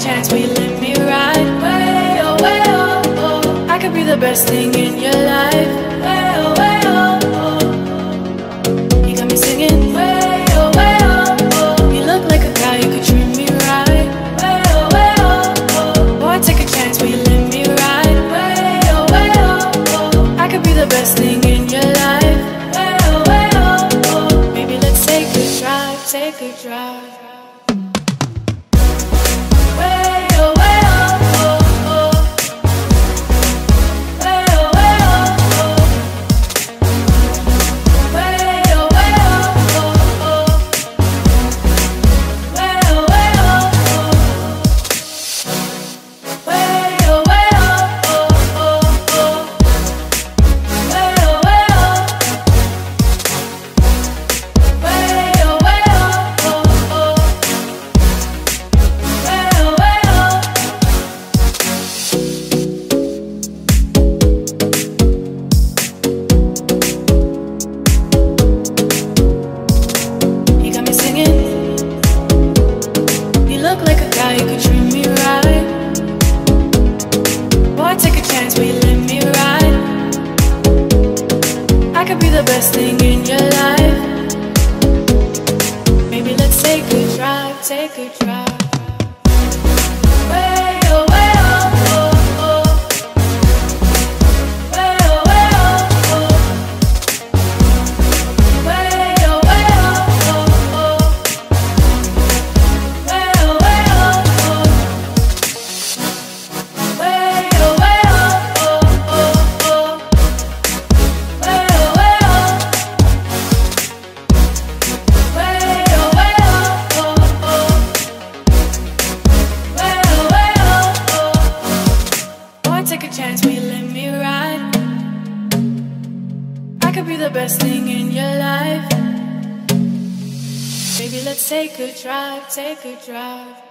chance, will you let me ride? Way oh, way oh, oh. I could be the best thing in your life. Way oh, way oh, oh. You got me singing. Way oh, way oh, oh. You look like a guy, you could treat me right. Way oh, oh. Boy, take a chance, will you let me ride? Way oh, oh. I could be the best thing in your life. Way oh, oh. Maybe let's take a drive, take a drive. You could treat me right. Boy, take a chance, will you let me ride? I could be the best thing in your life. Maybe let's take a drive, take a drive. Way oh, way oh, oh, oh. Way oh, way oh, oh. Way oh, way oh, oh, oh. Way oh, way oh. Take a chance, will you let me ride? I could be the best thing in your life. Baby, let's take a drive, take a drive.